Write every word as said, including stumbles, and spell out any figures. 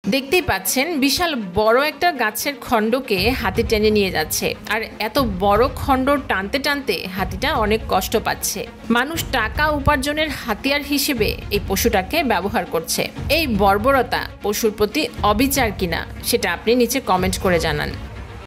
দেখতেই পাচ্ছেন বিশাল বড় একটা গাছের খণ্ডকে হাতি টেনে নিয়ে যাচ্ছে, আর এত বড় খণ্ড টানতে টানতে হাতিটা অনেক কষ্ট পাচ্ছে। মানুষ টাকা উপার্জনের হাতিয়ার হিসেবে এই পশুটাকে ব্যবহার করছে। এই বর্বরতা পশুর প্রতি অবিচার কিনা সেটা আপনি নিচে কমেন্ট করে জানান।